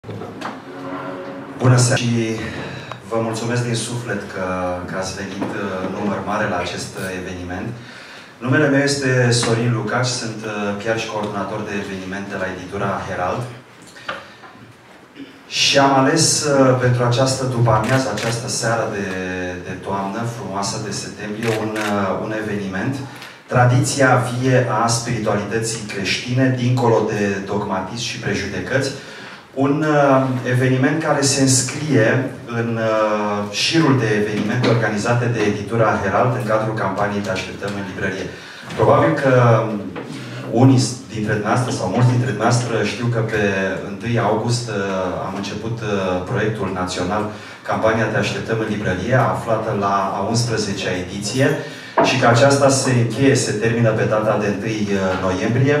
Bună seara și vă mulțumesc din suflet că ați venit număr mare la acest eveniment. Numele meu este Sorin Lucaci, sunt PR și coordonator de evenimente la editura Herald. Și am ales pentru această după-amiază, această seară de toamnă frumoasă de septembrie, un eveniment, tradiția vie a spiritualității creștine, dincolo de dogmatism și prejudecăți. Un eveniment care se înscrie în șirul de evenimente organizate de editura Herald în cadrul campaniei Te așteptăm în librărie. Probabil că unii dintre dumneavoastră sau mulți dintre dumneavoastră știu că pe 1 august am început proiectul național Campania Te așteptăm în librărie, aflată la a 11-a ediție și că aceasta se termină pe data de 1 noiembrie.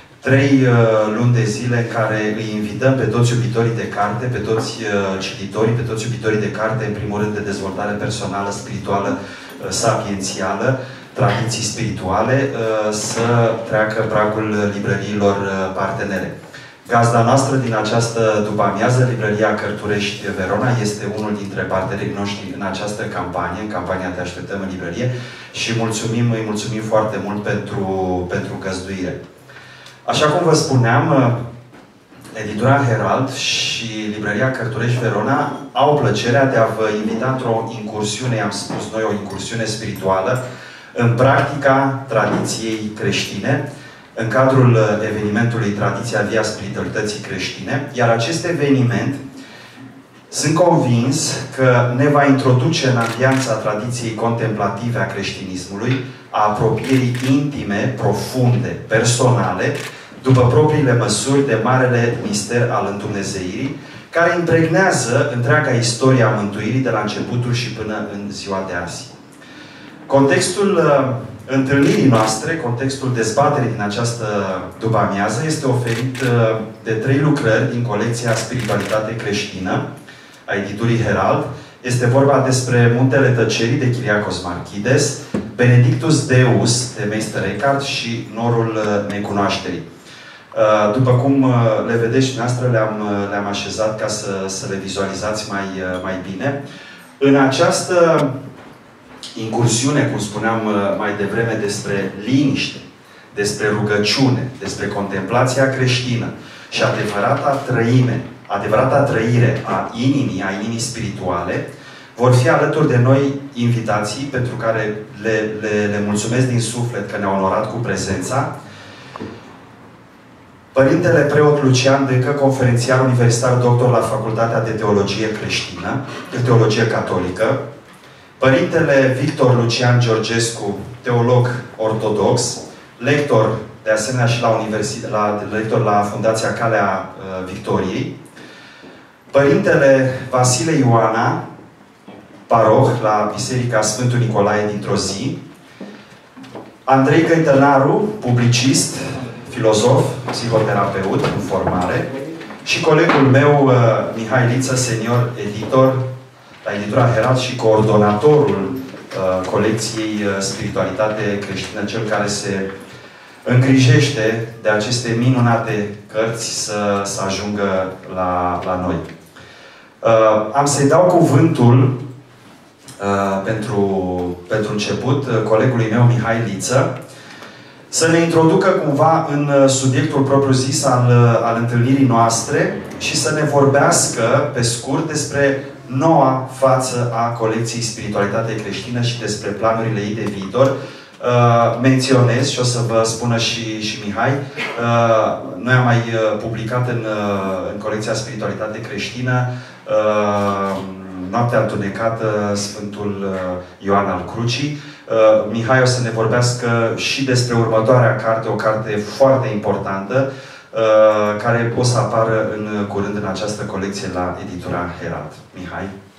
3 luni de zile în care îi invităm pe toți iubitorii de carte, pe toți cititorii, pe toți iubitorii de carte, în primul rând de dezvoltare personală, spirituală, sapiențială, tradiții spirituale, să treacă pragul librăriilor partenere. Gazda noastră din această după-amiază, Librăria Cărturești Verona, este unul dintre partenerii noștri în această campanie, în campania Te așteptăm în librărie și îi mulțumim foarte mult pentru găzduire. Așa cum vă spuneam, editura Herald și Librăria Cărturești Verona au plăcerea de a vă invita într-o incursiune, am spus noi, o incursiune spirituală, în practica tradiției creștine, în cadrul evenimentului Tradiția Vie a Spiritualității Creștine, iar acest eveniment, sunt convins că ne va introduce în ambianța tradiției contemplative a creștinismului, a apropierii intime, profunde, personale, după propriile măsuri de marele mister al îndumnezeirii, care impregnează întreaga istorie a mântuirii de la începutul și până în ziua de azi. Contextul întâlnirii noastre, contextul dezbaterii din această după-amiază, este oferit de 3 lucrări din colecția Spiritualitate Creștină a editurii Herald. Este vorba despre Muntele Tăcerii de Kyriakos Markides, Benedictus Deus de Meister Eckhart și Norul Necunoașterii. După cum le vedeți și noastră, le-am așezat ca să le vizualizați mai bine. În această incursiune, cum spuneam mai devreme, despre liniște, despre rugăciune, despre contemplația creștină și adevărata trăire a inimii spirituale, vor fi alături de noi invitații pentru care le mulțumesc din suflet că ne-au onorat cu prezența. Părintele preot Lucian Dâcă, conferențiar universitar, doctor la Facultatea de Teologie Creștină, de Teologie Catolică. Părintele Victor Lucian Georgescu, teolog ortodox, lector de asemenea și lector la Fundația Calea Victoriei. Părintele Vasile Ioana, paroh la Biserica Sfântul Nicolae din Trozii. Andrei Găitănaru, publicist, filozof, psihoterapeut în formare. Și colegul meu, Mihai Liță, senior editor la editura Herald și coordonatorul colecției Spiritualitate Creștină, cel care se îngrijește de aceste minunate cărți să ajungă la noi. Am să-i dau cuvântul pentru început colegului meu, Mihai Liță, să ne introducă cumva în subiectul propriu-zis al întâlnirii noastre și să ne vorbească pe scurt despre noua față a colecției Spiritualitate Creștină și despre planurile ei de viitor. Menționez, și o să vă spună și Mihai, noi am mai publicat în colecția Spiritualitate Creștină Noaptea întunecată, Sfântul Ioan al Crucii. Mihai o să ne vorbească și despre următoarea carte, o carte foarte importantă, care o să apară în curând în această colecție la editura Herald. Mihai?